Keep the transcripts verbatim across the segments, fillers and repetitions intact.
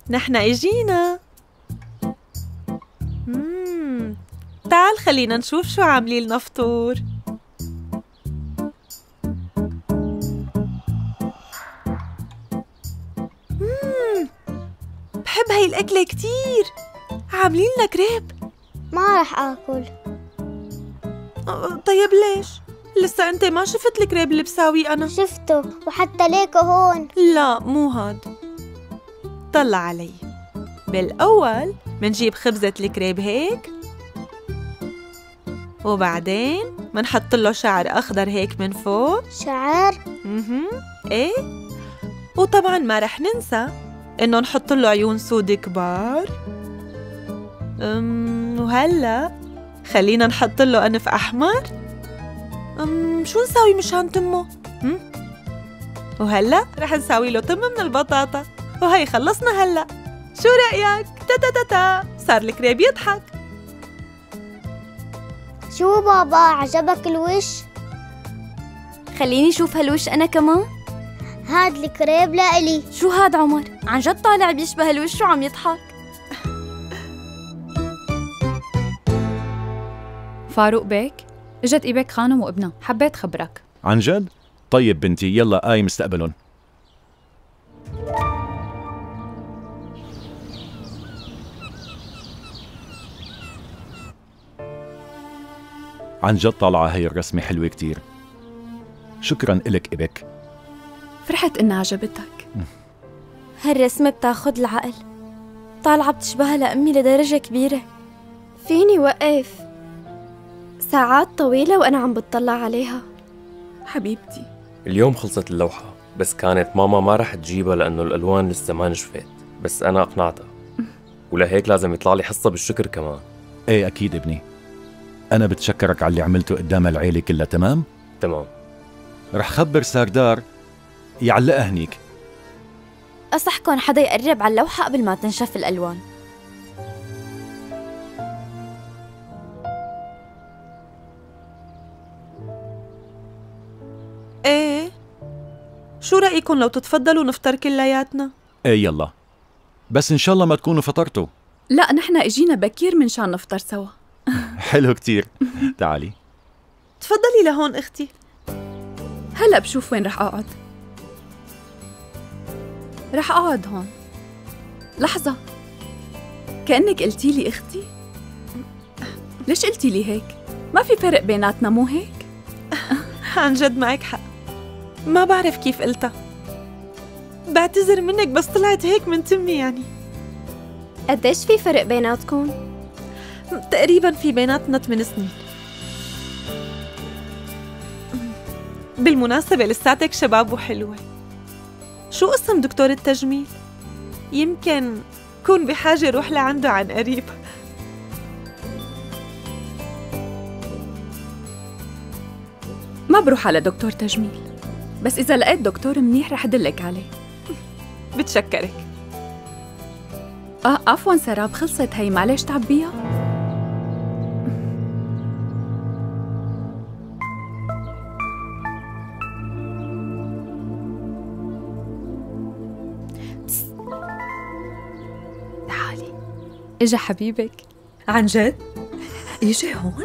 نحن اجينا. مم. تعال خلينا نشوف شو عاملين لنا فطور. مم. بحب هاي الأكلة كتير. عاملين لنا كريب. ما رح آكل. طيب ليش؟ لسه أنت ما شفت الكريب اللي بساويه أنا؟ شفته وحتى ليكو هون. لا مو هاد. طلع علي. بالأول منجيب خبزة الكريب هيك، وبعدين منحط له شعر أخضر هيك من فوق. شعر؟ اها ايه، وطبعا ما رح ننسى إنه نحط له عيون سود كبار. أم وهلا خلينا نحط له أنف أحمر. أم شو نساوي مشان تمه؟ هم؟ وهلا رح نساوي له تم من البطاطا. وهي خلصنا هلا. شو رأيك؟ تا تا تا تا صار الكريب يضحك. شو بابا عجبك الوش؟ خليني شوف هالوش أنا كمان. هاد الكريب لإلي. شو هاد عمر؟ عن جد طالع بيشبه الوش وعم يضحك. فاروق بيك، اجت إيبك خانم وابنها، حبيت خبرك. عن جد؟ طيب بنتي يلا قايم استقبلن. عن جد طالعة هي الرسمة حلوة كتير. شكراً إلك إبك. فرحت إنها عجبتك. هالرسمة بتاخد العقل. طالعة بتشبهها لأمي لدرجة كبيرة. فيني وقف ساعات طويلة وأنا عم بتطلع عليها. حبيبتي اليوم خلصت اللوحة، بس كانت ماما ما رح تجيبها لأنه الألوان لسه ما نشفت، بس أنا أقنعتها، ولهيك لازم يطلع لي حصة بالشكر كمان. إيه أكيد ابني، أنا بتشكرك على اللي عملته قدام العيلة كلها. تمام؟ تمام. رح خبر ساردار يعلقها هنيك. أصحكن حدا يقرب على اللوحة قبل ما تنشف الألوان. ايه، شو رأيكم لو تتفضلوا نفطر كلياتنا؟ ايه يلا، بس ان شاء الله ما تكونوا فطرتوا. لا نحن اجينا بكير منشان نفطر سوا. حلو كتير. تعالي تفضلي لهون اختي. هلا بشوف وين رح اقعد. رح اقعد هون. لحظة، كأنك قلتي لي اختي. ليش قلتي لي هيك؟ ما في فرق بيناتنا مو هيك؟ عن جد معك حق، ما بعرف كيف قلتها. بعتذر منك بس طلعت هيك من تمي يعني. قديش في فرق بيناتكم؟ تقريبا في بيناتنا ثمان سنين. بالمناسبة لساتك شباب وحلوة. شو اسم دكتور التجميل؟ يمكن كون بحاجة روح لعنده عن قريب. ما بروح على دكتور تجميل، بس إذا لقيت دكتور منيح رح أدلك عليه. بتشكرك. آه عفواً سراب، خلصت هي، معلش تعبيها. تعالي. إجا حبيبك. عن جد؟ يجي هون؟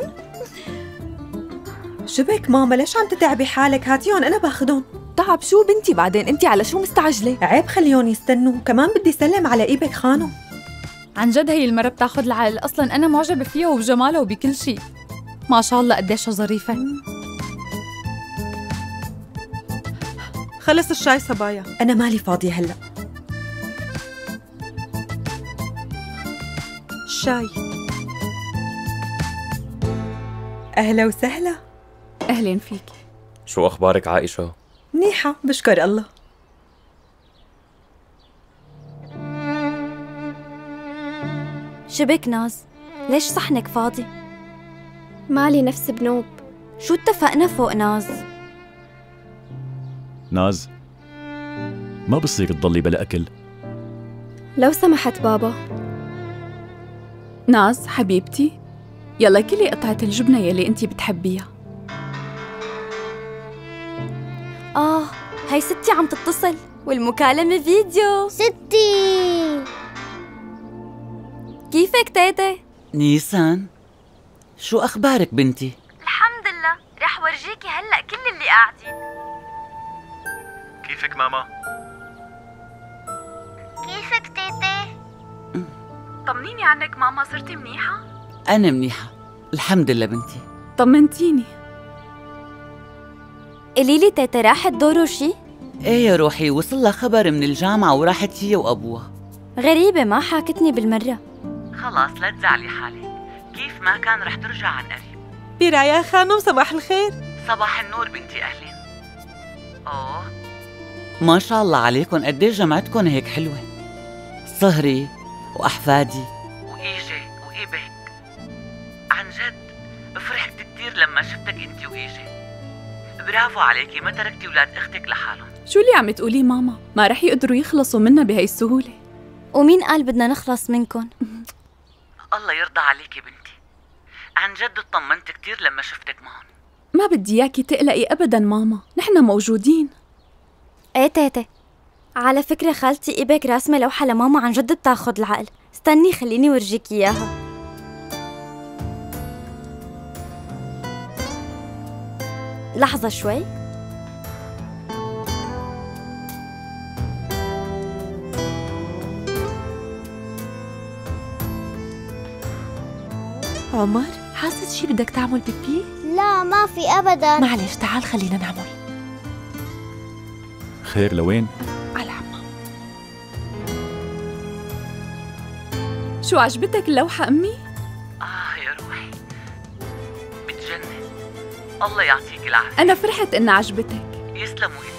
شبك ماما، ليش عم تتعبي حالك؟ هاتيهم أنا باخدهم. تعب شو بنتي؟ بعدين أنتي على شو مستعجلة؟ عيب خليهم يستنوا، كمان بدي سلم على إيبك خانم. عن جد هي المرة بتاخد العقل، أصلاً أنا معجبة فيها وبجمالها وبكل شيء. ما شاء الله قديش ظريفة. خلص الشاي صبايا. أنا مالي فاضية هلأ. الشاي. أهلا وسهلا. أهلين فيكي. شو أخبارك عائشة؟ منيحة بشكر الله. شبك ناز؟ ليش صحنك فاضي؟ مالي نفس بنوب. شو اتفقنا فوق ناز؟ ناز، ما بصير تضلي بلا أكل. لو سمحت بابا. ناز حبيبتي، يلا كلي قطعة الجبنة يلي انتي بتحبيها. آه هاي ستي عم تتصل والمكالمة فيديو. ستي كيفك تيتي؟ نيسان، شو أخبارك بنتي؟ الحمد لله، رح ورجيكي هلأ كل اللي قاعدين. كيفك ماما؟ كيفك تيتي؟ طمنيني عنك ماما، صرتي منيحة؟ أنا منيحة الحمد لله بنتي. طمنتيني. قوليلي تيتي، راحت دورو شي؟ إيه يا روحي، وصل لها خبر من الجامعة وراحت هي وأبوها. غريبة، ما حاكتني بالمرة. خلاص لا تزعلي حالك، كيف ما كان رح ترجع عن قريب. بيرايا خانم، صباح الخير. صباح النور بنتي، أهلين. أوه ما شاء الله عليكم، قد ايه جمعتكم هيك حلوة. صهري وأحفادي وإيجي وإيبك، عن جد فرحت كتير لما شفتك انت وإيجي. برافو عليكي، ما تركتي ولاد اختك لحالهم. شو اللي عم تقوليه ماما؟ ما رح يقدروا يخلصوا منا بهي السهولة. ومين قال بدنا نخلص منكن؟ الله يرضى عليكي بنتي، عن جد اطمنت كتير لما شفتك معهم. ما بدي اياكي تقلقي ابدا ماما، نحن موجودين. ايه تيتي، على فكرة خالتي إيبك راسمة لوحة لماما، عن جد بتاخد العقل. استني خليني ورجيك اياها. لحظة شوي. عمر، حاسس شي بدك تعمل بيبي؟ لا ما في أبدا. معلش تعال خلينا نعمل. خير لوين؟ على الحمام. شو عجبتك اللوحة أمي؟ آه يا روحي بتجنن، الله يعطيك العافية. أنا فرحت إنها عجبتك. يسلموا